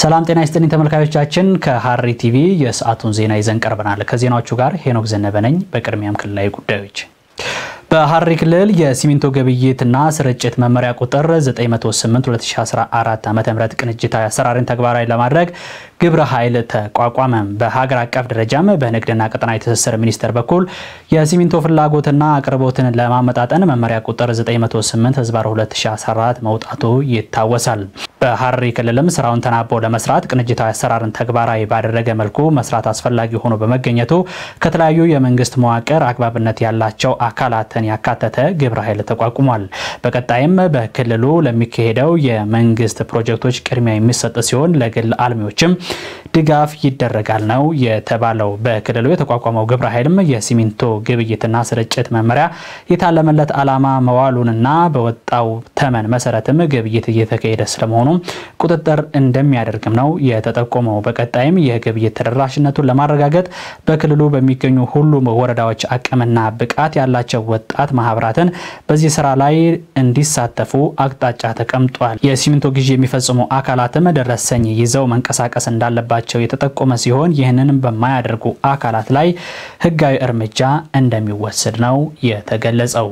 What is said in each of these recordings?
ሰላም ጤና ይስጥልኝ ተመልካቾቻችን ከሐሪ ቲቪ የሰዓቱን ዜና ይዘን ቀርበናል ከዜናዎቹ ጋር ሄኖክ ዘነበ ነኝ በቅድሚያም ክልላዊ ጉዳዮች በሐሪ ክልል የሲሚንቶ ግብይትና ስርጭት መመሪያ ቁጥር 908/2014 ዓ.ም ቅንጅታዊ አሰራርን ተግባራዊ ለማድረግ ግብረ ኃይል ተቋቋመ በሀገር አቀፍ ደረጃም በንግድና ቀጠናዊ ትስስር ሚኒስቴር በኩል የሲሚንቶ ፍላጎትና አቅርቦትን ለማመጣጠን መመሪያ ቁጥር 908/2014 መውጣቱ ይታወሳል በሐሪ ክልልም ስራውን ተናቦ ለመስራት ቅንጅታዊ አሰራርን ተግባራዊ ባደረገ መልኩ መስራት አስፈላጊ ሆኖ በመገኘቱ ከተለያዩ የመንግስት መዋቅር አግባብነት ያላቸው አካላትን ያካተተ ግብረ ኃይል ተቋቁሟል በቀጣይም በክልሉ ለሚካሄደው የመንግስት ፕሮጀክቶች ቅድሚያ የሚሰጥ ሲሆን ለግል አልሚዎችም ድጋፍ ይደረጋል ነው የተባለው በክልሉ የተቋቋመው ግብረ ኃይልም የሲሚንቶ ግብይትና ስርጭት መመሪያ የታለመለት ዓላማ መዋሉንና በወጣው ተመን መሰረትም ግብይት እየተካሄደ ስለመሆኑ ቁጥጥር እንደሚያደርግም ነው የተጠቆመው በቀጣይም የግብይት ተደራሽነቱን ለማረጋገጥ በክልሉ በሚገኙ ሁሉም ወረዳዎች አቅምና ብቃት ያላቸው ወጣት ማህበራትን በዚህ ስራ ላይ እንዲሳተፉ አቅጣጫ ተቀምጧል የሲሚንቶ ግዢ የሚፈጽሙ አካላትም ደረሰኝ ይዘው መንቀሳቀስ እንዳለባቸው የተጠቆመ ሲሆን ይህንንም በማያደርጉ አካላት ላይ ህጋዊ እርምጃ እንደሚወሰድ ነው የተገለጸው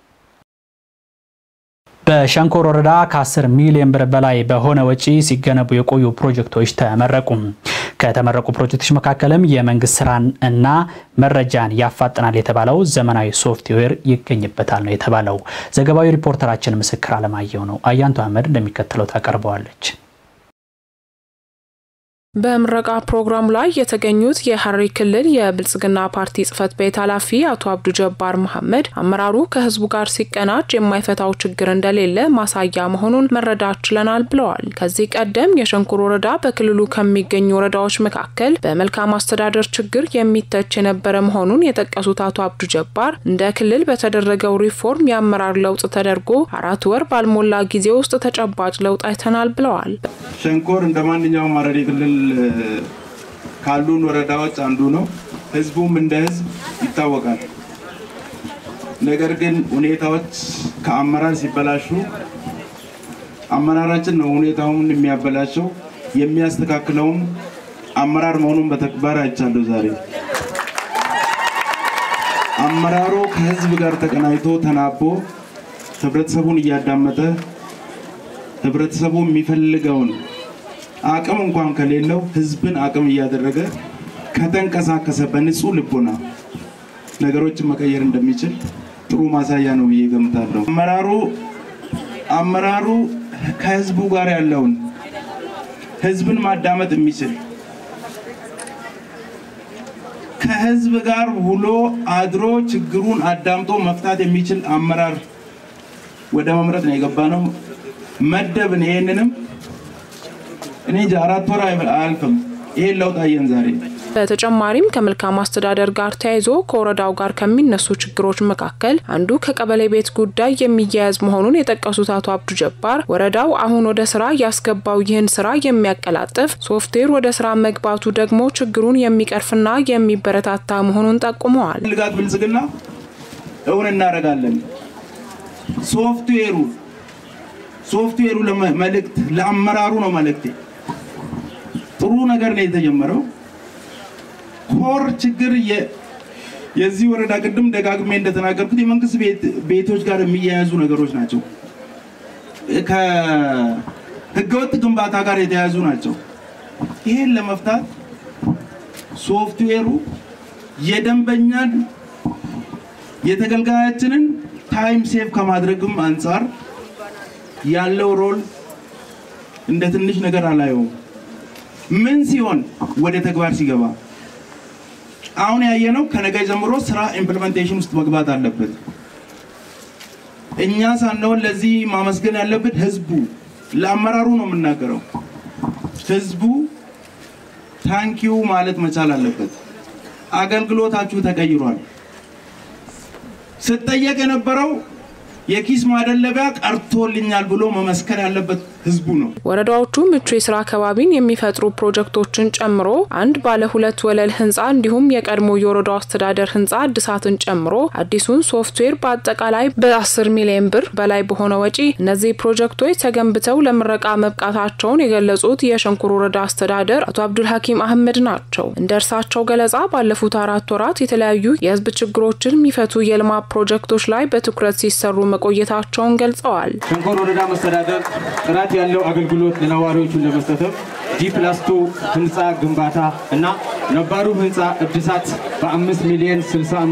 በሸንኮር ወረዳ ከ10 ሚሊዮን ብር በላይ በሆነ ወጪ ሲገነቡ የቆዩ ፕሮጀክቶች ተመረቁ ከተመረቁ ፕሮጀክቶች መካከልም የመንግስት ስራን እና መረጃን ያፋጥናል የተባለው ዘመናዊ ሶፍትዌር ይገኝበታል ነው የተባለው ዘገባዊ ሪፖርተራችን ምስክር አለማየሁ ነው አያንቱ አህመድ እንደሚከተለው ታቀርበዋለች በምረቃ ፕሮግራም ላይ የተገኙት የሐሪ ክልል የብልጽግና ፓርቲ ጽፈት ቤት ኃላፊ አቶ አብዱ ጀባር መሐመድ አመራሩ ከህዝቡ ጋር ሲቀናጅ የማይፈታው ችግር እንደሌለ ማሳያ መሆኑን መረዳት ችለናል ብለዋል ከዚህ ቀደም የሸንኮር ወረዳ በክልሉ ከሚገኙ ወረዳዎች መካከል በመልካም አስተዳደር ችግር የሚተች የነበረ መሆኑን የጠቀሱት አቶ አብዱ ጀባር እንደ ክልል በተደረገው ሪፎርም የአመራር ለውጥ ተደርጎ 4 ወር ባልሞላ ጊዜ ውስጥ ተጨባጭ ለውጥ አይተናል ብለዋል ሸንኮር እንደማንኛውም ሐሪ ክልል ካሉን ወረዳዎች አንዱ ነው ህዝቡም እንደ ህዝብ ይታወቃል ነገር ግን ሁኔታዎች ከአመራር ሲበላሹ አመራራችን ነው ሁኔታውን የሚያበላሸው የሚያስተካክለው አመራር መሆኑን በተግባር አይቻለሁ ዛሬ አመራሩ ከህዝብ ጋር ተቀናይቶ ተናቦ ህብረተሰቡን እያዳመጠ ህብረተሰቡ የሚፈልገውን አቅም እንኳን ከሌለው ህዝብን አቅም እያደረገ ከተንቀሳቀሰ በንጹህ ልቦና ነገሮችን መቀየር እንደሚችል ጥሩ ማሳያ ነው ብዬ ገምታለሁ አመራሩ ከህዝቡ ጋር ያለውን ህዝብን ማዳመጥ የሚችል ከህዝብ ጋር ውሎ አድሮ ችግሩን አዳምጦ መፍታት የሚችል አመራር ወደ መምረጥ ነው የገባነው መደብን ይሄንንም እኔ 4 ወር አልፈም ይሄ ለውጥ አየን ዛሬ በተጨማሪም ከመልካም አስተዳደር ጋር ተያይዞ ከወረዳው ጋር ከሚነሱ ችግሮች መካከል አንዱ ከቀበሌ ቤት ጉዳይ የሚያያዝ መሆኑን የጠቀሱት አቶ አብዱ ጀባር ወረዳው አሁን ወደ ስራ ያስገባው ይህን ስራ የሚያቀላጥፍ ሶፍትዌር ወደ ስራ መግባቱ ደግሞ ችግሩን የሚቀርፍና የሚበረታታ መሆኑን ጠቁመዋል ልጋት ብልጽግና እውን እናረጋለን ሶፍትዌሩ ለመልእክት ለአመራሩ ነው መልእክት ጥሩ ነገር ነው የተጀመረው ኮር ችግር የዚህ ወረዳ ቅድም ደጋግሜ እንደተናገርኩት የመንግስት ቤቶች ጋር የሚያያዙ ነገሮች ናቸው ከህገወጥ ግንባታ ጋር የተያያዙ ናቸው ይሄን ለመፍታት ሶፍትዌሩ የደንበኛን የተገልጋያችንን ታይም ሴቭ ከማድረግም አንፃር ያለው ሮል እንደ ትንሽ ነገር አላየው ምን ሲሆን ወደ ተግባር ሲገባ አሁን ያየነው ከነገ ጀምሮ ስራ ኢምፕሊሜንቴሽን ውስጥ መግባት አለበት እኛ ሳንሆን ለዚህ ማመስገን ያለበት ህዝቡ ለአመራሩ ነው የምናገረው ህዝቡ ታንኪዩ ማለት መቻል አለበት አገልግሎታችሁ ተቀይሯል ስትጠየቅ የነበረው የኪስ ማደለቢያ ቀርቶልኛል ብሎ መመስከር ያለበት ህዝቡ ነው። ወረዳዎቹ ምቹ የሥራ አካባቢን የሚፈጥሩ ፕሮጀክቶችን ጨምሮ አንድ ባለ 2 ወለል ህንጻ እንዲሁም የቀድሞ የወረዳው አስተዳደር ህንጻ እድሳትን ጨምሮ አዲሱን ሶፍትዌር በአጠቃላይ በ10 ሚሊዮን ብር በላይ በሆነ ወጪ እነዚህ ፕሮጀክቶች ተገንብተው ለምረቃ መብቃታቸውን የገለጹት የሸንኮር ወረዳ አስተዳደር አቶ አብዱል ሐኪም አህመድ ናቸው። እንደርሳቸው ገለጻ ባለፉት 4 ወራት የተለያዩ የህዝብ ችግሮችን የሚፈቱ የልማት ፕሮጀክቶች ላይ በትኩረት ሲሰሩ መቆየታቸውን ገልጸዋል። ሸንኮር ወረዳ መስተዳደር ጥራት ያለው አገልግሎት ለነዋሪዎቹ ለመስጠት ጂ+2 ህንጻ ግንባታ እና ነባሩ ህንጻ እድሳት በ5 ሚሊዮን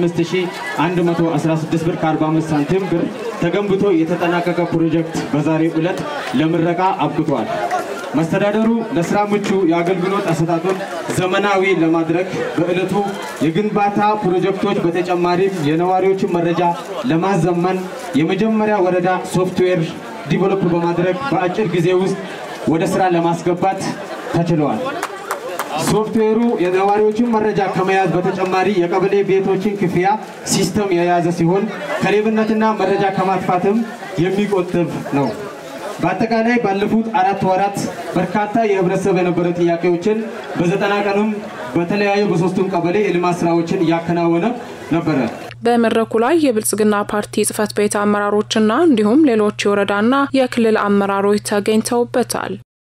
65116 ብር ከ45 ሳንቲም ብር ተገንብቶ የተጠናቀቀ ፕሮጀክት በዛሬው ዕለት ለምረቃ አብቅቷል። መስተዳደሩ ለስራ ምቹ የአገልግሎት አሰጣጡን ዘመናዊ ለማድረግ በእለቱ የግንባታ ፕሮጀክቶች በተጨማሪም የነዋሪዎችን መረጃ ለማዘመን የመጀመሪያ ወረዳ ሶፍትዌር ዲቨሎፕ በማድረግ በአጭር ጊዜ ውስጥ ወደ ስራ ለማስገባት ተችሏል። ሶፍትዌሩ የነዋሪዎችን መረጃ ከመያዝ በተጨማሪ የቀበሌ ቤቶችን ክፍያ ሲስተም የያዘ ሲሆን ከሌብነትና መረጃ ከማጥፋትም የሚቆጥብ ነው። በአጠቃላይ ባለፉት 4 ወራት በርካታ የህብረተሰብ የነበረ ጥያቄዎችን በ90 ቀንም በተለያዩ በ3ቱም ቀበሌ የልማት ስራዎችን ያከናወነ ነበር። በመድረኩ ላይ የብልጽግና ፓርቲ ጽፈት ቤት አመራሮችና እንዲሁም ሌሎች የወረዳና የክልል አመራሮች ተገኝተውበታል።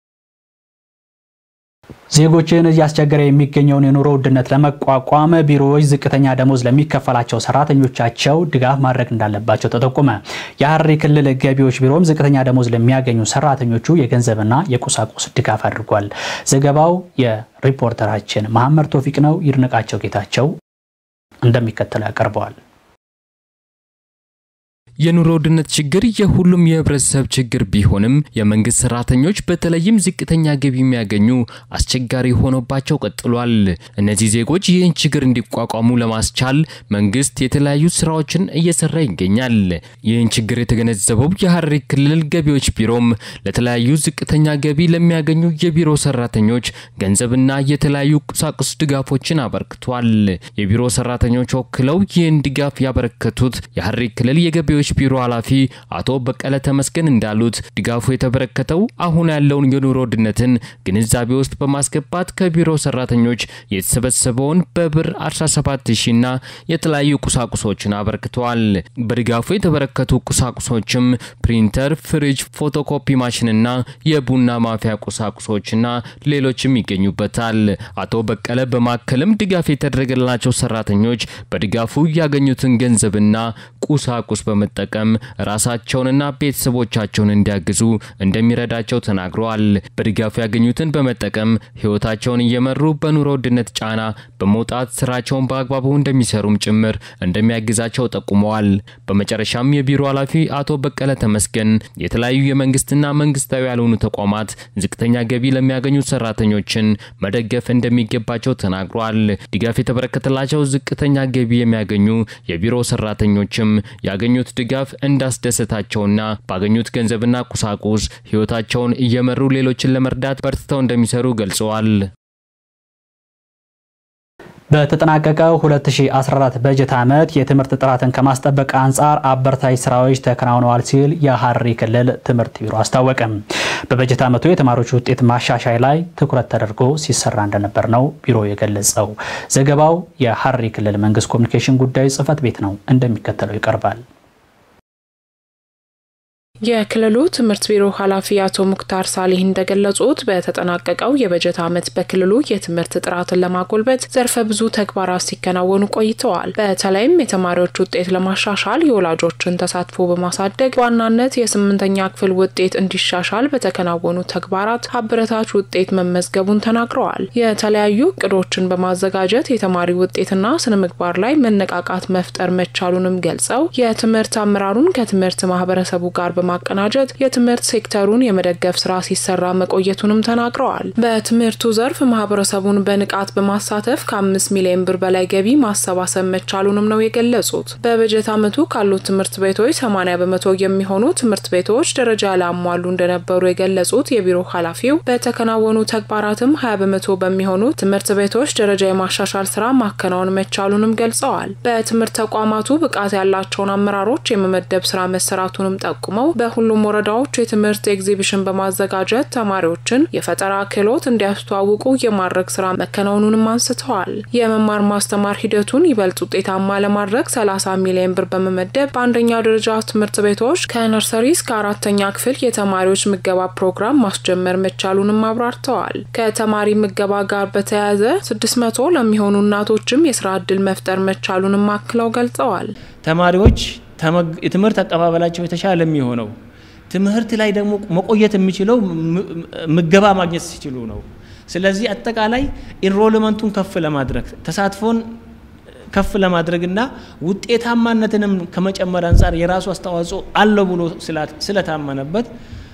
ዜጎችን እያስቸገረ የሚገኘውን የኑሮ ውድነት ለመቋቋም ቢሮዎች ዝቅተኛ ደሞዝ ለሚከፈላቸው ሰራተኞቻቸው ድጋፍ ማድረግ እንዳለባቸው ተጠቆመ። የሐረሪ ክልል ገቢዎች ቢሮም ዝቅተኛ ደሞዝ ለሚያገኙ ሰራተኞቹ የገንዘብና የቁሳቁስ ድጋፍ አድርጓል። ዘገባው የሪፖርተራችን መሐመድ ቶፊቅ ነው። ይድነቃቸው ጌታቸው እንደሚከተለው ያቀርበዋል። የኑሮ ውድነት ችግር የሁሉም የህብረተሰብ ችግር ቢሆንም የመንግስት ሰራተኞች በተለይም ዝቅተኛ ገቢ የሚያገኙ አስቸጋሪ ሆኖባቸው ቀጥሏል። እነዚህ ዜጎች ይህን ችግር እንዲቋቋሙ ለማስቻል መንግስት የተለያዩ ስራዎችን እየሰራ ይገኛል። ይህን ችግር የተገነዘበው የሐረሪ ክልል ገቢዎች ቢሮም ለተለያዩ ዝቅተኛ ገቢ ለሚያገኙ የቢሮ ሰራተኞች ገንዘብና የተለያዩ ቁሳቁስ ድጋፎችን አበርክቷል። የቢሮ ሰራተኞች ወክለው ይህን ድጋፍ ያበረከቱት የሐረሪ ክልል የገቢዎች ቢሮ ኃላፊ አቶ በቀለ ተመስገን እንዳሉት ድጋፉ የተበረከተው አሁን ያለውን የኑሮ ውድነትን ግንዛቤ ውስጥ በማስገባት ከቢሮ ሰራተኞች የተሰበሰበውን በብር 17000ና የተለያዩ ቁሳቁሶችን አበርክተዋል። በድጋፉ የተበረከቱ ቁሳቁሶችም ፕሪንተር፣ ፍሪጅ፣ ፎቶኮፒ ማሽንና የቡና ማፍያ ቁሳቁሶችና ሌሎችም ይገኙበታል። አቶ በቀለ በማከለም ድጋፍ የተደረገላቸው ሰራተኞች በድጋፉ ያገኙትን ገንዘብና ቁሳቁስ በመጠቀም ራሳቸውንና ቤተሰቦቻቸውን እንዲያግዙ እንደሚረዳቸው ተናግረዋል። በድጋፉ ያገኙትን በመጠቀም ህይወታቸውን እየመሩ በኑሮ ውድነት ጫና በመውጣት ስራቸውን በአግባቡ እንደሚሰሩም ጭምር እንደሚያግዛቸው ጠቁመዋል። በመጨረሻም የቢሮ ኃላፊ አቶ በቀለ ተመስገን የተለያዩ የመንግስትና መንግስታዊ ያልሆኑ ተቋማት ዝቅተኛ ገቢ ለሚያገኙ ሰራተኞችን መደገፍ እንደሚገባቸው ተናግረዋል። ድጋፍ የተበረከተላቸው ዝቅተኛ ገቢ የሚያገኙ የቢሮ ሰራተኞችም ያገኙት ድጋፍ እንዳስደሰታቸውና ባገኙት ገንዘብና ቁሳቁስ ህይወታቸውን እየመሩ ሌሎችን ለመርዳት በርትተው እንደሚሰሩ ገልጸዋል። በተጠናቀቀው 2014 በጀት ዓመት የትምህርት ጥራትን ከማስጠበቅ አንጻር አበርታች ስራዎች ተከናውነዋል ሲል የሐረሪ ክልል ትምህርት ቢሮ አስታወቀ። በበጀት ዓመቱ የተማሪዎች ውጤት ማሻሻያ ላይ ትኩረት ተደርጎ ሲሰራ እንደነበር ነው ቢሮ የገለጸው። ዘገባው የሐረሪ ክልል መንግስት ኮሙኒኬሽን ጉዳዮች ጽፈት ቤት ነው፣ እንደሚከተለው ይቀርባል። የክልሉ ትምህርት ቢሮ ኃላፊ አቶ ሙክታር ሳሊህ እንደገለጹት በተጠናቀቀው የበጀት ዓመት በክልሉ የትምህርት ጥራትን ለማጎልበት ዘርፈ ብዙ ተግባራት ሲከናወኑ ቆይተዋል። በተለይም የተማሪዎች ውጤት ለማሻሻል የወላጆችን ተሳትፎ በማሳደግ ዋናነት የ8ኛ ክፍል ውጤት እንዲሻሻል በተከናወኑ ተግባራት አበረታች ውጤት መመዝገቡን ተናግረዋል። የተለያዩ እቅዶችን በማዘጋጀት የተማሪ ውጤትና ስነ ምግባር ላይ መነቃቃት መፍጠር መቻሉንም ገልጸው የትምህርት አመራሩን ከትምህርት ማህበረሰቡ ጋር በማቀናጀት የትምህርት ሴክተሩን የመደገፍ ስራ ሲሰራ መቆየቱንም ተናግረዋል። በትምህርቱ ዘርፍ ማህበረሰቡን በንቃት በማሳተፍ ከ5 ሚሊዮን ብር በላይ ገቢ ማሰባሰብ መቻሉንም ነው የገለጹት። በበጀት ዓመቱ ካሉት ትምህርት ቤቶች 80 በመቶ የሚሆኑ ትምህርት ቤቶች ደረጃ ያላሟሉ እንደነበሩ የገለጹት የቢሮ ኃላፊው በተከናወኑ ተግባራትም 20 በመቶ በሚሆኑ ትምህርት ቤቶች ደረጃ የማሻሻል ስራ ማከናወን መቻሉንም ገልጸዋል። በትምህርት ተቋማቱ ብቃት ያላቸውን አመራሮች የመመደብ ስራ መሰራቱንም ጠቁመው በሁሉም ወረዳዎች የትምህርት ኤግዚቢሽን በማዘጋጀት ተማሪዎችን የፈጠራ ክህሎት እንዲያስተዋውቁ የማድረግ ስራ መከናወኑንም አንስተዋል። የመማር ማስተማር ሂደቱን ይበልጥ ውጤታማ ለማድረግ 30 ሚሊዮን ብር በመመደብ በአንደኛ ደረጃ ትምህርት ቤቶች ከነርሰሪ እስከ 4ኛ ክፍል የተማሪዎች ምገባ ፕሮግራም ማስጀመር መቻሉንም አብራርተዋል። ከተማሪ ምገባ ጋር በተያያዘ 600 ለሚሆኑ እናቶችም የስራ ዕድል መፍጠር መቻሉንም አክለው ገልጸዋል። ተማሪዎች የትምህርት አቀባበላቸው የተሻለ የሚሆነው ትምህርት ላይ ደግሞ መቆየት የሚችለው ምገባ ማግኘት ሲችሉ ነው። ስለዚህ አጠቃላይ ኢንሮልመንቱን ከፍ ለማድረግ ተሳትፎን ከፍ ለማድረግና ውጤታማነትንም ከመጨመር አንፃር የራሱ አስተዋጽኦ አለው ብሎ ስለታመነበት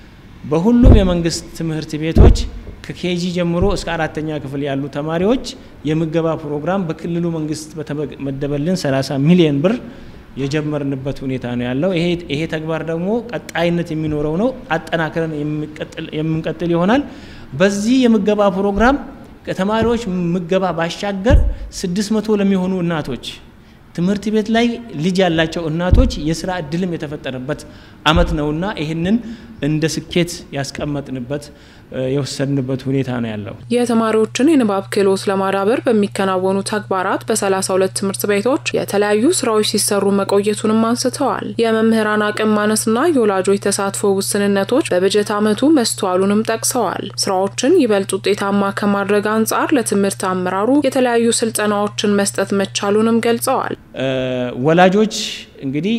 በሁሉም የመንግስት ትምህርት ቤቶች ከኬጂ ጀምሮ እስከ 4ኛ ክፍል ያሉ ተማሪዎች የምገባ ፕሮግራም በክልሉ መንግስት በተመደበልን 30 ሚሊዮን ብር የጀመርንበት ሁኔታ ነው ያለው። ይሄ ተግባር ደግሞ ቀጣይነት የሚኖረው ነው። አጠናክረን የምንቀጥል ይሆናል። በዚህ የምገባ ፕሮግራም ከተማሪዎች ምገባ ባሻገር 600 ለሚሆኑ እናቶች ትምህርት ቤት ላይ ልጅ ያላቸው እናቶች የስራ ዕድልም የተፈጠረበት አመት ነውና ይሄንን እንደ ስኬት ያስቀመጥንበት የወሰድንበት ሁኔታ ነው ያለው። የተማሪዎችን የንባብ ክህሎት ለማዳበር በሚከናወኑ ተግባራት በ32 ትምህርት ቤቶች የተለያዩ ስራዎች ሲሰሩ መቆየቱንም አንስተዋል። የመምህራን አቅም ማነስና የወላጆች ተሳትፎ ውስንነቶች በበጀት ዓመቱ መስተዋሉንም ጠቅሰዋል። ስራዎችን ይበልጥ ውጤታማ ከማድረግ አንጻር ለትምህርት አመራሩ የተለያዩ ስልጠናዎችን መስጠት መቻሉንም ገልጸዋል። ወላጆች እንግዲህ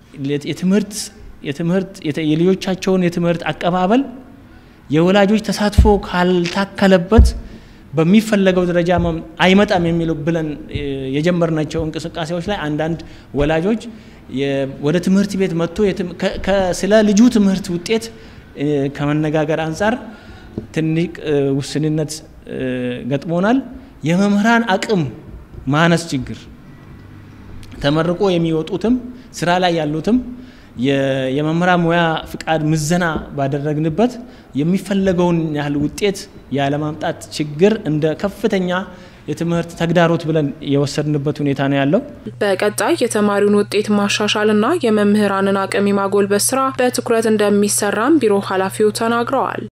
የልጆቻቸውን የትምህርት አቀባበል የወላጆች ተሳትፎ ካልታከለበት በሚፈለገው ደረጃ አይመጣም የሚለው ብለን የጀመርናቸው እንቅስቃሴዎች ላይ አንዳንድ ወላጆች ወደ ትምህርት ቤት መጥቶ ስለ ልጁ ትምህርት ውጤት ከመነጋገር አንፃር ትንሽ ውስንነት ገጥሞናል። የመምህራን አቅም ማነስ ችግር ተመርቆ የሚወጡትም ስራ ላይ ያሉትም የመምህራን ሙያ ፍቃድ ምዘና ባደረግንበት የሚፈለገውን ያህል ውጤት ያለማምጣት ችግር እንደ ከፍተኛ የትምህርት ተግዳሮት ብለን የወሰድንበት ሁኔታ ነው ያለው። በቀጣይ የተማሪውን ውጤት ማሻሻልና የመምህራንን አቅም ማጎልበት ስራ በትኩረት እንደሚሰራም ቢሮ ኃላፊው ተናግረዋል።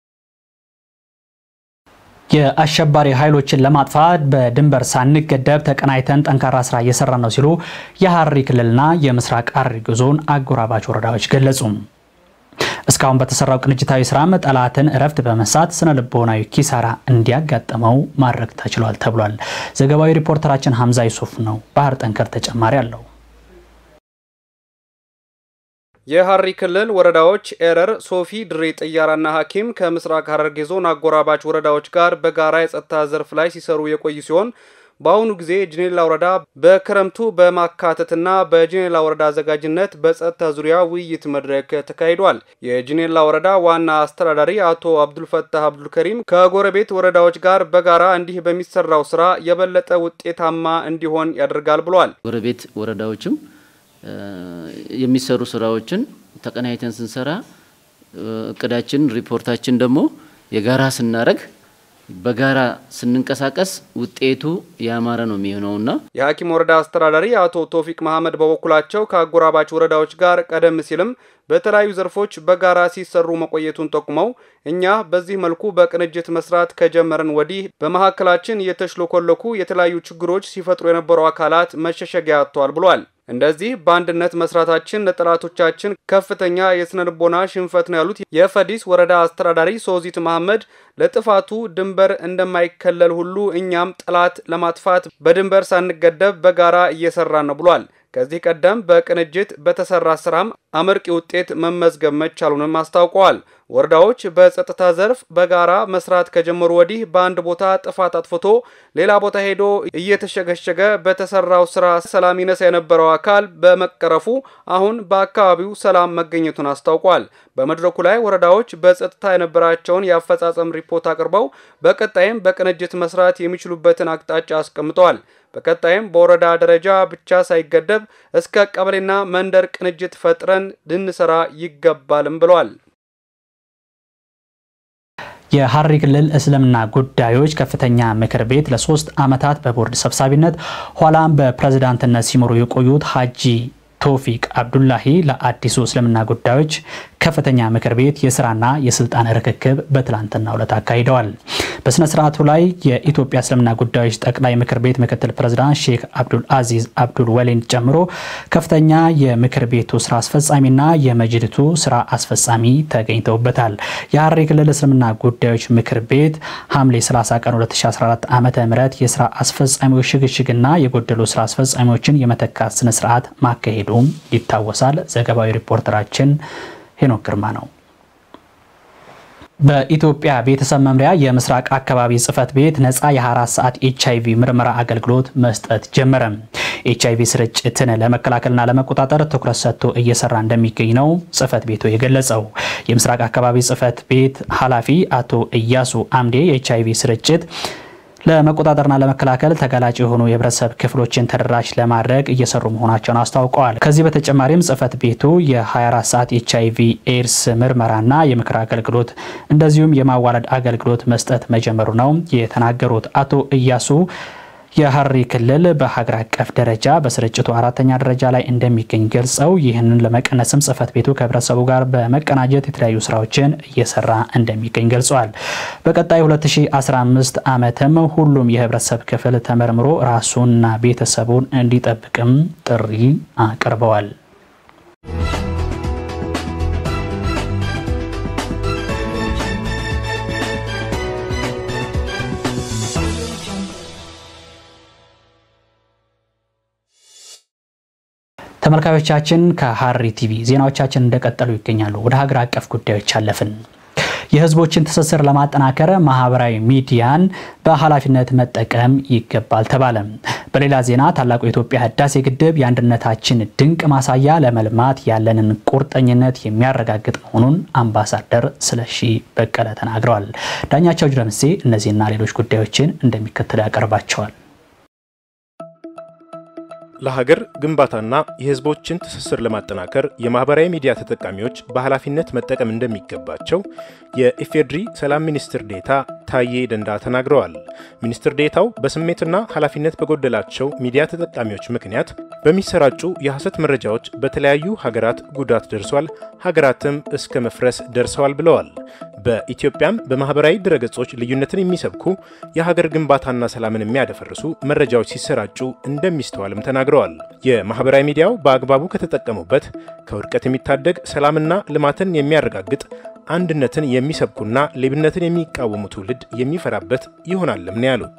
የአሸባሪ ኃይሎችን ለማጥፋት በድንበር ሳንገደብ ተቀናይተን ጠንካራ ስራ እየሰራን ነው ሲሉ የሐረሪ ክልልና የምስራቅ ሐረርጌ ዞን አጎራባች ወረዳዎች ገለጹ። እስካሁን በተሰራው ቅንጅታዊ ስራም ጠላትን እረፍት በመሳት ስነ ልቦናዊ ኪሳራ እንዲያጋጥመው ማድረግ ተችሏል ተብሏል። ዘገባዊ ሪፖርተራችን ሐምዛ ዩሱፍ ነው። ባህር ጠንከር ተጨማሪ አለው። የሐረሪ ክልል ወረዳዎች ኤረር፣ ሶፊ፣ ድሬ ጥያራና ሐኪም ከምስራቅ ሐረርጌ ዞን አጎራባች ወረዳዎች ጋር በጋራ የጸጥታ ዘርፍ ላይ ሲሰሩ የቆዩ ሲሆን በአሁኑ ጊዜ ጂኔላ ወረዳ በክረምቱ በማካተትና በጂኔላ ወረዳ አዘጋጅነት በጸጥታ ዙሪያ ውይይት መድረክ ተካሂዷል። የጂኔላ ወረዳ ዋና አስተዳዳሪ አቶ አብዱልፈታህ አብዱልከሪም ከጎረቤት ወረዳዎች ጋር በጋራ እንዲህ በሚሰራው ስራ የበለጠ ውጤታማ እንዲሆን ያደርጋል ብሏል። ጎረቤት ወረዳዎችም የሚሰሩ ስራዎችን ተቀናይተን ስንሰራ እቅዳችን ሪፖርታችን ደግሞ የጋራ ስናረግ በጋራ ስንንቀሳቀስ ውጤቱ ያማረ ነው የሚሆነውና የሐኪም ወረዳ አስተዳዳሪ አቶ ቶፊቅ መሐመድ በበኩላቸው ከአጎራባች ወረዳዎች ጋር ቀደም ሲልም በተለያዩ ዘርፎች በጋራ ሲሰሩ መቆየቱን ጠቁመው እኛ በዚህ መልኩ በቅንጅት መስራት ከጀመረን ወዲህ በመሐከላችን የተሽሎኮለኩ የተለያዩ ችግሮች ሲፈጥሩ የነበሩ አካላት መሸሸጊያ አጥተዋል ብሏል። እንደዚህ በአንድነት መስራታችን ለጠላቶቻችን ከፍተኛ የስነልቦና ሽንፈት ነው ያሉት የፈዲስ ወረዳ አስተዳዳሪ ሶዚት መሐመድ ለጥፋቱ ድንበር እንደማይከለል ሁሉ እኛም ጠላት ለማጥፋት በድንበር ሳንገደብ በጋራ እየሰራን ነው ብሏል። ከዚህ ቀደም በቅንጅት በተሰራ ስራም አመርቂ ውጤት መመዝገብ መቻሉንም አስታውቀዋል። ወረዳዎች በጸጥታ ዘርፍ በጋራ መስራት ከጀመሩ ወዲህ በአንድ ቦታ ጥፋት አጥፍቶ ሌላ ቦታ ሄዶ እየተሸገሸገ በተሰራው ስራ ሰላም ይነሳ የነበረው አካል በመቀረፉ አሁን በአካባቢው ሰላም መገኘቱን አስታውቋል። በመድረኩ ላይ ወረዳዎች በጸጥታ የነበራቸውን የአፈጻጸም ሪፖርት አቅርበው በቀጣይም በቅንጅት መስራት የሚችሉበትን አቅጣጫ አስቀምጠዋል። በቀጣይም በወረዳ ደረጃ ብቻ ሳይገደብ እስከ ቀበሌና መንደር ቅንጅት ፈጥረን ልንሰራ ይገባልም ብለዋል። የሐረሪ ክልል እስልምና ጉዳዮች ከፍተኛ ምክር ቤት ለ3 ዓመታት በቦርድ ሰብሳቢነት ኋላም በፕሬዝዳንትነት ሲመሩ የቆዩት ሐጂ ቶፊቅ አብዱላሂ ለአዲሱ እስልምና ጉዳዮች ከፍተኛ ምክር ቤት የስራና የስልጣን ርክክብ በትላንትናው ዕለት አካሂደዋል። በስነ ስርዓቱ ላይ የኢትዮጵያ እስልምና ጉዳዮች ጠቅላይ ምክር ቤት ምክትል ፕሬዝዳንት ሼክ አብዱል አዚዝ አብዱል ወሊን ጨምሮ ከፍተኛ የምክር ቤቱ ስራ አስፈጻሚና የመጅሊሱ ስራ አስፈጻሚ ተገኝተውበታል። የሐረሪ ክልል እስልምና ጉዳዮች ምክር ቤት ሐምሌ 30 ቀን 2014 ዓ.ም የስራ አስፈጻሚዎች ሽግሽግና የጎደሉ ስራ አስፈጻሚዎችን የመተካት ስነ ስርዓት ማካሄዱም ይታወሳል። ዘገባዊ ሪፖርተራችን ሄኖክ ግርማ ነው። በኢትዮጵያ ቤተሰብ መምሪያ የምስራቅ አካባቢ ጽፈት ቤት ነፃ የ24 ሰዓት ኤችአይቪ ምርመራ አገልግሎት መስጠት ጀመረ። ኤችአይቪ ስርጭትን ለመከላከልና ለመቆጣጠር ትኩረት ሰጥቶ እየሰራ እንደሚገኝ ነው ጽፈት ቤቱ የገለጸው። የምስራቅ አካባቢ ጽፈት ቤት ኃላፊ አቶ ኢያሱ አምዴ የኤችአይቪ ስርጭት ለመቆጣጠርና ለመከላከል ተጋላጭ የሆኑ የህብረተሰብ ክፍሎችን ተደራሽ ለማድረግ እየሰሩ መሆናቸውን አስታውቀዋል። ከዚህ በተጨማሪም ጽፈት ቤቱ የ24 ሰዓት ኤችአይቪ ኤድስ ምርመራና የምክር አገልግሎት እንደዚሁም የማዋለድ አገልግሎት መስጠት መጀመሩ ነው የተናገሩት። አቶ ኢያሱ የሐረሪ ክልል በሀገር አቀፍ ደረጃ በስርጭቱ 4ኛ ደረጃ ላይ እንደሚገኝ ገልጸው ይህንን ለመቀነስም ጽፈት ቤቱ ከህብረተሰቡ ጋር በመቀናጀት የተለያዩ ስራዎችን እየሰራ እንደሚገኝ ገልጸዋል። በቀጣይ 2015 ዓመትም ሁሉም የህብረተሰብ ክፍል ተመርምሮ ራሱንና ቤተሰቡን እንዲጠብቅም ጥሪ አቅርበዋል። ተመልካቾቻችን ከሐረሪ ቲቪ ዜናዎቻችን እንደቀጠሉ ይገኛሉ። ወደ ሀገር አቀፍ ጉዳዮች አለፍን። የህዝቦችን ትስስር ለማጠናከር ማህበራዊ ሚዲያን በኃላፊነት መጠቀም ይገባል ተባለ። በሌላ ዜና ታላቁ የኢትዮጵያ ህዳሴ ግድብ የአንድነታችን ድንቅ ማሳያ ለመልማት ያለንን ቁርጠኝነት የሚያረጋግጥ መሆኑን አምባሳደር ስለሺ በቀለ ተናግረዋል። ዳኛቸው ጅረምሴ እነዚህና ሌሎች ጉዳዮችን እንደሚከተል ያቀርባቸዋል። ለሀገር ግንባታና የህዝቦችን ትስስር ለማጠናከር የማህበራዊ ሚዲያ ተጠቃሚዎች በኃላፊነት መጠቀም እንደሚገባቸው የኢፌድሪ ሰላም ሚኒስትር ዴታ ታዬ ደንዳ ተናግረዋል። ሚኒስትር ዴታው በስሜትና ኃላፊነት በጎደላቸው ሚዲያ ተጠቃሚዎች ምክንያት በሚሰራጩ የሐሰት መረጃዎች በተለያዩ ሀገራት ጉዳት ደርሷል፣ ሀገራትም እስከ መፍረስ ደርሰዋል ብለዋል። በኢትዮጵያም በማህበራዊ ድረገጾች ልዩነትን የሚሰብኩ የሀገር ግንባታና ሰላምን የሚያደፈርሱ መረጃዎች ሲሰራጩ እንደሚስተዋልም ተናግረዋል። የማህበራዊ ሚዲያው በአግባቡ ከተጠቀሙበት ከውድቀት የሚታደግ ሰላምና ልማትን የሚያረጋግጥ አንድነትን የሚሰብኩና ሌብነትን የሚቃወሙ ትውልድ የሚፈራበት ይሆናልም ነው ያሉት።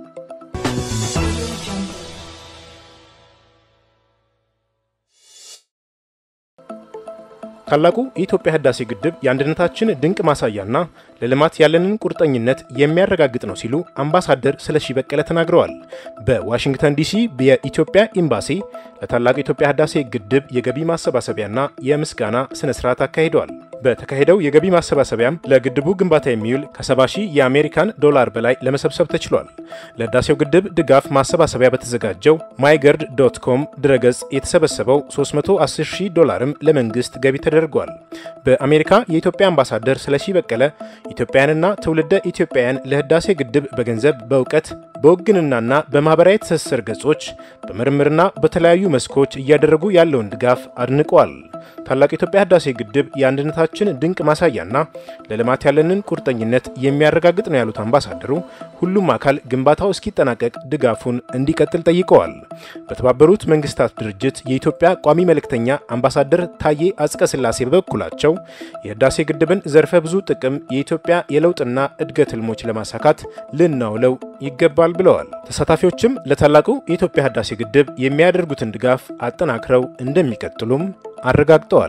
ታላቁ የኢትዮጵያ ህዳሴ ግድብ የአንድነታችን ድንቅ ማሳያና ለልማት ያለንን ቁርጠኝነት የሚያረጋግጥ ነው ሲሉ አምባሳደር ስለሺ በቀለ ተናግረዋል። በዋሽንግተን ዲሲ የኢትዮጵያ ኤምባሲ ለታላቁ የኢትዮጵያ ህዳሴ ግድብ የገቢ ማሰባሰቢያና የምስጋና ስነ ስርዓት አካሂደዋል። በተካሄደው የገቢ ማሰባሰቢያም ለግድቡ ግንባታ የሚውል ከ70,000 የአሜሪካን ዶላር በላይ ለመሰብሰብ ተችሏል። ለህዳሴው ግድብ ድጋፍ ማሰባሰቢያ በተዘጋጀው myGerd.com ድረገጽ የተሰበሰበው $310,000 ለመንግስት ገቢ ተደርጓል። በአሜሪካ የኢትዮጵያ አምባሳደር ስለሺ በቀለ ኢትዮጵያውያንና ትውልደ ኢትዮጵያውያን ለህዳሴ ግድብ በገንዘብ፣ በእውቀት፣ በውግንናና በማህበራዊ ትስስር ገጾች በምርምርና በተለያዩ መስኮች እያደረጉ ያለውን ድጋፍ አድንቀዋል። ታላቁ የኢትዮጵያ ህዳሴ ግድብ የአንድነታችን ድንቅ ማሳያና ለልማት ያለንን ቁርጠኝነት የሚያረጋግጥ ነው ያሉት አምባሳደሩ ሁሉም አካል ግንባታው እስኪጠናቀቅ ድጋፉን እንዲቀጥል ጠይቀዋል። በተባበሩት መንግስታት ድርጅት የኢትዮጵያ ቋሚ መልእክተኛ አምባሳደር ታዬ አጽቀሥላሴ በበኩላቸው የህዳሴ ግድብን ዘርፈ ብዙ ጥቅም የኢትዮጵያ የለውጥና እድገት ህልሞች ለማሳካት ልናውለው ይገባል ብለዋል። ተሳታፊዎችም ለታላቁ የኢትዮጵያ ህዳሴ ግድብ የሚያደርጉትን ድጋፍ አጠናክረው እንደሚቀጥሉም አረጋግጠዋል።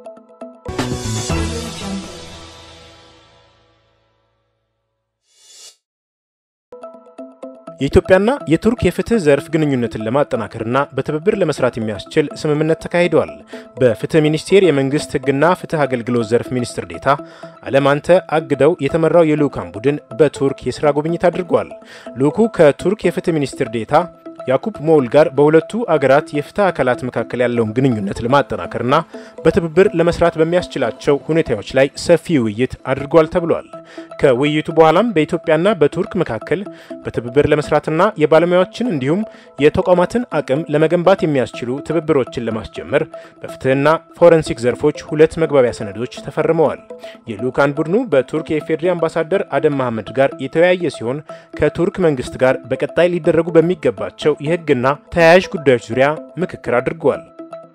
የኢትዮጵያና የቱርክ የፍትህ ዘርፍ ግንኙነትን ለማጠናከርና በትብብር ለመስራት የሚያስችል ስምምነት ተካሂዷል። በፍትህ ሚኒስቴር የመንግስት ህግና ፍትህ አገልግሎት ዘርፍ ሚኒስትር ዴታ አለማንተ አግደው የተመራው የልዑካን ቡድን በቱርክ የሥራ ጉብኝት አድርጓል። ልዑኩ ከቱርክ የፍትህ ሚኒስትር ዴታ ያኩብ ሞል ጋር በሁለቱ አገራት የፍትህ አካላት መካከል ያለውን ግንኙነት ለማጠናከርና በትብብር ለመስራት በሚያስችላቸው ሁኔታዎች ላይ ሰፊ ውይይት አድርጓል ተብሏል። ከውይይቱ በኋላም በኢትዮጵያና በቱርክ መካከል በትብብር ለመስራትና የባለሙያዎችን እንዲሁም የተቋማትን አቅም ለመገንባት የሚያስችሉ ትብብሮችን ለማስጀመር በፍትህና ፎረንሲክ ዘርፎች ሁለት መግባቢያ ሰነዶች ተፈርመዋል። የልዑካን ቡድኑ በቱርክ የኢፌዴሪ አምባሳደር አደም መሐመድ ጋር የተወያየ ሲሆን ከቱርክ መንግስት ጋር በቀጣይ ሊደረጉ በሚገባቸው የህግና ተያያዥ ጉዳዮች ዙሪያ ምክክር አድርጓል።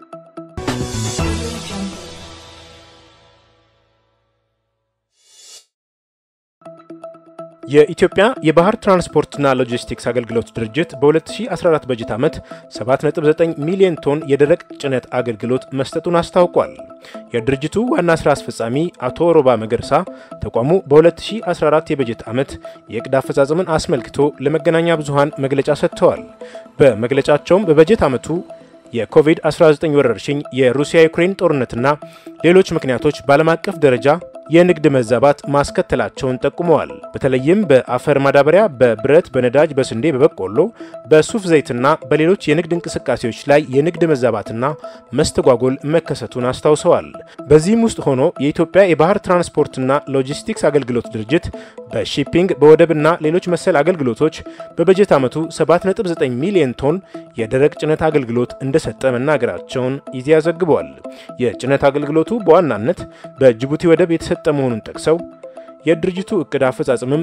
የኢትዮጵያ የባህር ትራንስፖርትና ሎጂስቲክስ አገልግሎት ድርጅት በ2014 በጀት ዓመት 7.9 ሚሊዮን ቶን የደረቅ ጭነት አገልግሎት መስጠቱን አስታውቋል። የድርጅቱ ዋና ስራ አስፈጻሚ አቶ ሮባ መገርሳ ተቋሙ በ2014 የበጀት ዓመት የዕቅድ አፈጻጸምን አስመልክቶ ለመገናኛ ብዙሃን መግለጫ ሰጥተዋል። በመግለጫቸውም በበጀት ዓመቱ የኮቪድ-19 ወረርሽኝ፣ የሩሲያ ዩክሬን ጦርነትና ሌሎች ምክንያቶች በዓለም አቀፍ ደረጃ የንግድ መዛባት ማስከተላቸውን ጠቁመዋል። በተለይም በአፈር ማዳበሪያ፣ በብረት፣ በነዳጅ፣ በስንዴ፣ በበቆሎ፣ በሱፍ ዘይትና በሌሎች የንግድ እንቅስቃሴዎች ላይ የንግድ መዛባትና መስተጓጎል መከሰቱን አስታውሰዋል። በዚህም ውስጥ ሆኖ የኢትዮጵያ የባህር ትራንስፖርትና ሎጂስቲክስ አገልግሎት ድርጅት በሺፒንግ፣ በወደብና ሌሎች መሰል አገልግሎቶች በበጀት ዓመቱ 7.9 ሚሊዮን ቶን የደረቅ ጭነት አገልግሎት እንደሰጠ መናገራቸውን ኢዜአ ዘግቧል። የጭነት አገልግሎቱ በዋናነት በጅቡቲ ወደብ የተሰጠ መሆኑን ጠቅሰው የድርጅቱ ዕቅድ አፈጻጸምም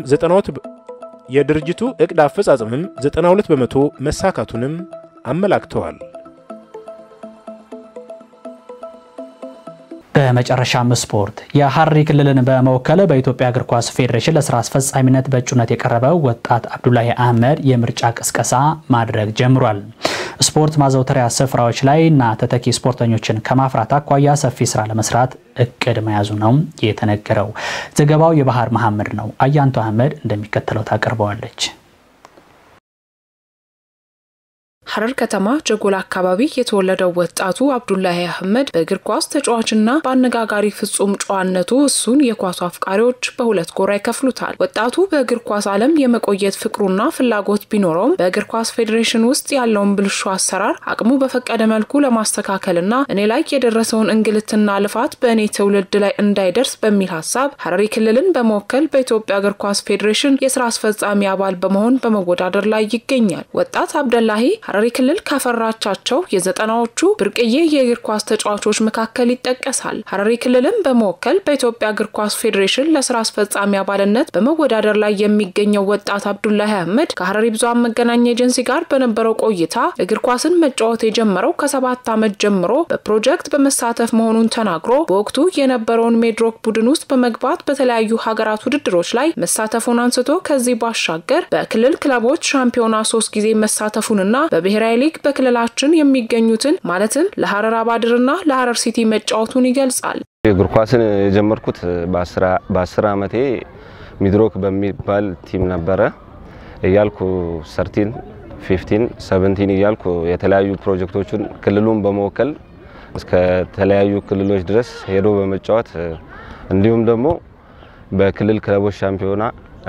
92 በመቶ መሳካቱንም አመላክተዋል። በመጨረሻም ስፖርት የሐረሪ ክልልን በመወከል በኢትዮጵያ እግር ኳስ ፌዴሬሽን ለስራ አስፈጻሚነት በእጩነት የቀረበው ወጣት አብዱላሂ አህመድ የምርጫ ቅስቀሳ ማድረግ ጀምሯል። ስፖርት ማዘውተሪያ ስፍራዎች ላይና ተተኪ ስፖርተኞችን ከማፍራት አኳያ ሰፊ ስራ ለመስራት እቅድ መያዙ ነው የተነገረው። ዘገባው የባህር መሐመድ ነው። አያንቱ አህመድ እንደሚከተለው ታቀርበዋለች። ሐረር ከተማ ጀጎል አካባቢ የተወለደው ወጣቱ አብዱላሂ አህመድ በእግር ኳስ ተጫዋችና በአነጋጋሪ ፍጹም ጨዋነቱ እሱን የኳስ አፍቃሪዎች በሁለት ጎራ ይከፍሉታል። ወጣቱ በእግር ኳስ ዓለም የመቆየት ፍቅሩና ፍላጎት ቢኖረውም በእግር ኳስ ፌዴሬሽን ውስጥ ያለውን ብልሹ አሰራር አቅሙ በፈቀደ መልኩ ለማስተካከልና እኔ ላይ የደረሰውን እንግልትና ልፋት በእኔ ትውልድ ላይ እንዳይደርስ በሚል ሐሳብ ሐረሪ ክልልን በመወከል በኢትዮጵያ እግር ኳስ ፌዴሬሽን የሥራ አስፈጻሚ አባል በመሆን በመወዳደር ላይ ይገኛል። ወጣት አብዱላሂ ሐረሪ ክልል ካፈራቻቸው የዘጠናዎቹ ብርቅዬ የእግር ኳስ ተጫዋቾች መካከል ይጠቀሳል። ሐረሪ ክልልን በመወከል በኢትዮጵያ እግር ኳስ ፌዴሬሽን ለሥራ አስፈጻሚ አባልነት በመወዳደር ላይ የሚገኘው ወጣት አብዱላሂ አህመድ ከሐረሪ ብዙሃን መገናኛ ኤጀንሲ ጋር በነበረው ቆይታ እግር ኳስን መጫወት የጀመረው ከ7 ዓመት ጀምሮ በፕሮጀክት በመሳተፍ መሆኑን ተናግሮ በወቅቱ የነበረውን ሜድሮክ ቡድን ውስጥ በመግባት በተለያዩ ሀገራት ውድድሮች ላይ መሳተፉን አንስቶ ከዚህ ባሻገር በክልል ክለቦች ሻምፒዮና 3 ጊዜ መሳተፉንና በብሔራዊ ሊግ በክልላችን የሚገኙትን ማለትም ለሐረር አባድርና ለሐረር ሲቲ መጫወቱን ይገልጻል። እግር ኳስን የጀመርኩት በ10 ዓመቴ ሚድሮክ በሚባል ቲም ነበረ። እያልኩ 13 15 17 እያልኩ የተለያዩ ፕሮጀክቶችን ክልሉን በመወከል እስከ ተለያዩ ክልሎች ድረስ ሄዶ በመጫወት እንዲሁም ደግሞ በክልል ክለቦች ሻምፒዮና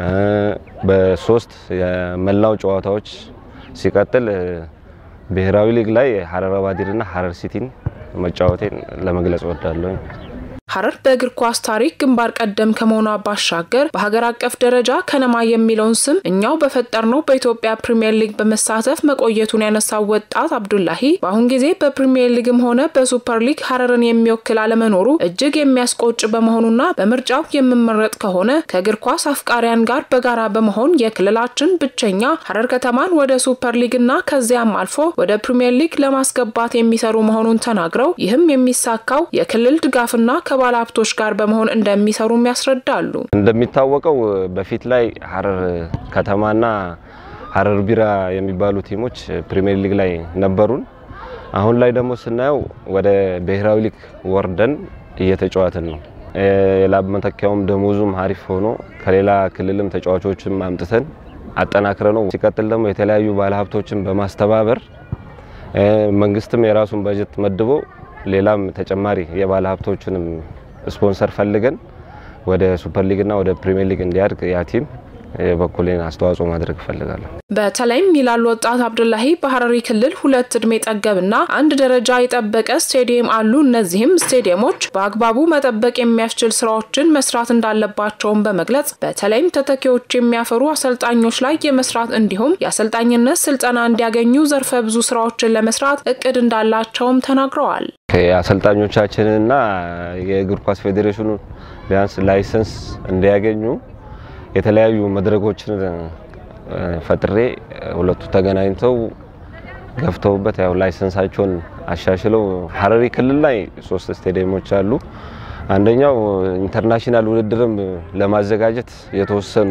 በ3 የመላው ጨዋታዎች ሲቀጥል ብሔራዊ ሊግ ላይ ሐረር አባዲርና ሐረር ሲቲን መጫወቴን ለመግለጽ ወዳለሁ። ሐረር በእግር ኳስ ታሪክ ግንባር ቀደም ከመሆኗ ባሻገር በሀገር አቀፍ ደረጃ ከነማ የሚለውን ስም እኛው በፈጠርነው በኢትዮጵያ ፕሪሚየር ሊግ በመሳተፍ መቆየቱን ያነሳው ወጣት አብዱላሂ በአሁን ጊዜ በፕሪሚየር ሊግም ሆነ በሱፐር ሊግ ሐረርን የሚወክል አለመኖሩ እጅግ የሚያስቆጭ በመሆኑና በምርጫው የምመረጥ ከሆነ ከእግር ኳስ አፍቃሪያን ጋር በጋራ በመሆን የክልላችን ብቸኛ ሐረር ከተማን ወደ ሱፐር ሊግና ከዚያም አልፎ ወደ ፕሪሚየር ሊግ ለማስገባት የሚሰሩ መሆኑን ተናግረው ይህም የሚሳካው የክልል ድጋፍና ባለሀብቶች ጋር በመሆን እንደሚሰሩም ያስረዳሉ። እንደሚታወቀው በፊት ላይ ሐረር ከተማና ሀረር ቢራ የሚባሉ ቲሞች ፕሪሚየር ሊግ ላይ ነበሩን። አሁን ላይ ደግሞ ስናየው ወደ ብሔራዊ ሊግ ወርደን እየተጫወትን ነው። የላብ መተካውም ደሞዙም አሪፍ ሆኖ ከሌላ ክልልም ተጫዋቾችም አምጥተን አጠናክረ ነው። ሲቀጥል ደግሞ የተለያዩ ባለሀብቶችን በማስተባበር መንግስትም የራሱን በጀት መድቦ ሌላም ተጨማሪ የባለሀብቶችንም ስፖንሰር ፈልገን ወደ ሱፐር ሊግ እና ወደ ፕሪሚየር ሊግ እንዲያድግ ያ ቲም በኩሌን አስተዋጽኦ ማድረግ ፈልጋለሁ። በተለይም ይላል ወጣት አብዱላሂ በሐረሪ ክልል 2 እድሜ ጠገብና 1 ደረጃ የጠበቀ ስቴዲየም አሉ። እነዚህም ስቴዲየሞች በአግባቡ መጠበቅ የሚያስችል ስራዎችን መስራት እንዳለባቸውም በመግለጽ በተለይም ተተኪዎች የሚያፈሩ አሰልጣኞች ላይ የመስራት እንዲሁም የአሰልጣኝነት ስልጠና እንዲያገኙ ዘርፈ ብዙ ስራዎችን ለመስራት እቅድ እንዳላቸውም ተናግረዋል። ከአሰልጣኞቻችንና የእግር ኳስ ፌዴሬሽኑ ቢያንስ ላይሰንስ እንዲያገኙ የተለያዩ መድረኮችን ፈጥሬ ሁለቱ ተገናኝተው ገፍተውበት ያው ላይሰንሳቸውን አሻሽለው ሐረሪ ክልል ላይ 3 ስቴዲየሞች አሉ። አንደኛው ኢንተርናሽናል ውድድርም ለማዘጋጀት የተወሰኑ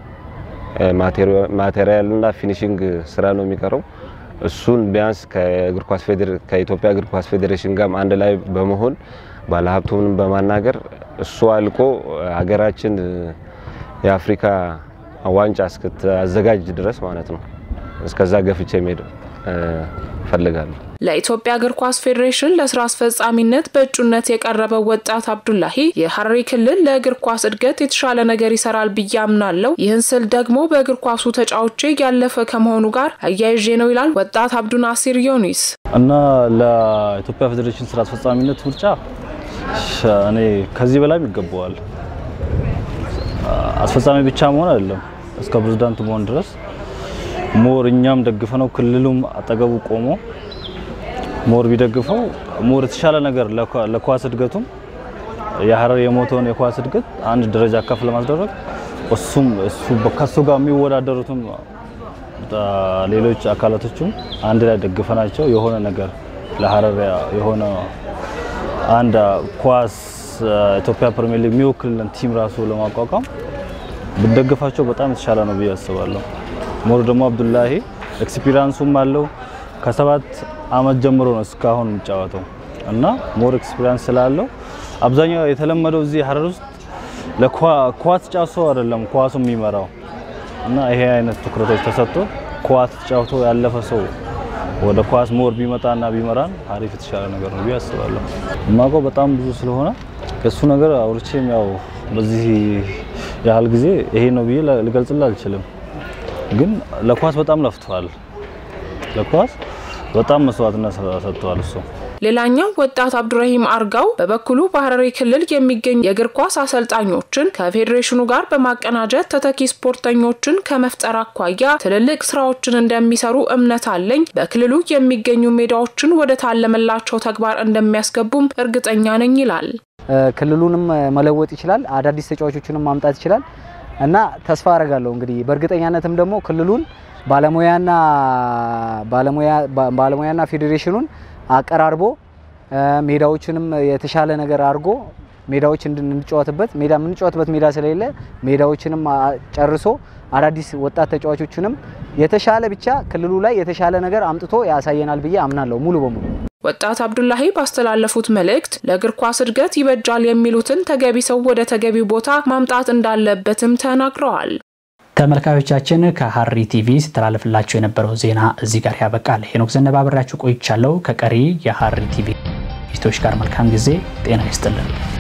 ማቴሪያልና ፊኒሺንግ ስራ ነው የሚቀረው። እሱን ቢያንስ ከኢትዮጵያ እግር ኳስ ፌዴሬሽን ጋር አንድ ላይ በመሆን ባለሀብቱንም በማናገር እሱ አልቆ ሀገራችን የአፍሪካ ዋንጫ እስከተዘጋጅ ድረስ ማለት ነው እስከዛ ገፍቼ መሄድ ፈልጋለሁ። ለኢትዮጵያ እግር ኳስ ፌዴሬሽን ለስራ አስፈጻሚነት በእጩነት የቀረበው ወጣት አብዱላሂ የሐረሪ ክልል ለእግር ኳስ እድገት የተሻለ ነገር ይሰራል ብያምናለሁ። ይህን ስል ደግሞ በእግር ኳሱ ተጫውቼ ያለፈ ከመሆኑ ጋር አያይዤ ነው ይላል ወጣት አብዱናሲር ዮኒስ። እና ለኢትዮጵያ ፌዴሬሽን ስራ አስፈጻሚነት ምርጫ እኔ ከዚህ በላይ ይገባዋል። አስፈጻሚ ብቻ መሆን አይደለም እስከ ፕሬዝዳንት መሆን ድረስ ሞርኛም ደግፈነው ክልሉም አጠገቡ ቆሞ ሞር ቢደግፈው ሞር የተሻለ ነገር ለኳስ እድገቱም የሐረር የሞተውን የኳስ እድገት 1 ደረጃ ከፍ ለማስደረግ እሱ በከሱ ጋር የሚወዳደሩትም ሌሎች አካላቶችም አንድ ላይ ደግፈናቸው የሆነ ነገር ለሐረር የሆነ አንድ ኳስ ኢትዮጵያ ፕሪሚየር ሊግ የሚወክልን ቲም ራሱ ለማቋቋም ብደግፋቸው በጣም የተሻለ ነው ብዬ አስባለሁ። ሞር ደግሞ አብዱላሂ ኤክስፒሪያንሱም አለው ከ7 አመት ጀምሮ ነው እስካሁን የሚጫወተው እና ሞር ኤክስፒሪያንስ ስላለው አብዛኛው የተለመደው እዚህ ሐረር ውስጥ ለኳስ ጫሶ አይደለም ኳሱ የሚመራው እና ይሄ አይነት ትኩረቶች ተሰጥቶ ኳስ ጫውቶ ያለፈ ሰው ወደ ኳስ ሞር ቢመጣና ቢመራን አሪፍ የተሻለ ነገር ነው ብዬ አስባለሁ። ማቆ በጣም ብዙ ስለሆነ ከሱ ነገር አውርቼም ያው በዚህ ያህል ጊዜ ይሄ ነው ብዬ ልገልጽልህ አልችልም። ግን ለኳስ በጣም ለፍቷል። ለኳስ በጣም መስዋዕትነት ሰጥቷል እሱ። ሌላኛው ወጣት አብዱራሂም አርጋው በበኩሉ በሐረሪ ክልል የሚገኙ የእግር ኳስ አሰልጣኞችን ከፌዴሬሽኑ ጋር በማቀናጀት ተተኪ ስፖርተኞችን ከመፍጠር አኳያ ትልልቅ ስራዎችን እንደሚሰሩ እምነት አለኝ። በክልሉ የሚገኙ ሜዳዎችን ወደ ታለመላቸው ተግባር እንደሚያስገቡም እርግጠኛ ነኝ ይላል። ክልሉንም መለወጥ ይችላል፣ አዳዲስ ተጫዋቾችንም ማምጣት ይችላል እና ተስፋ አረጋለሁ እንግዲህ በእርግጠኛነትም ደግሞ ክልሉን ባለሙያና ፌዴሬሽኑን አቀራርቦ ሜዳዎችንም የተሻለ ነገር አድርጎ ሜዳዎች እንድንጫወትበት ምንጫወትበት ሜዳ ስለሌለ ሜዳዎችንም ጨርሶ አዳዲስ ወጣት ተጫዋቾችንም የተሻለ ብቻ ክልሉ ላይ የተሻለ ነገር አምጥቶ ያሳየናል ብዬ አምናለሁ ሙሉ በሙሉ። ወጣት አብዱላሂ ባስተላለፉት መልእክት ለእግር ኳስ እድገት ይበጃል የሚሉትን ተገቢ ሰው ወደ ተገቢው ቦታ ማምጣት እንዳለበትም ተናግረዋል። ተመልካቾቻችን ከሐረሪ ቲቪ ሲተላለፍላችሁ የነበረው ዜና እዚህ ጋር ያበቃል። ሄኖክ ዘነበ አብራችሁ ቆይቻለሁ። ከቀሪ የሐረሪ ቲቪ ዝግጅቶች ጋር መልካም ጊዜ ጤና ይስጥልን።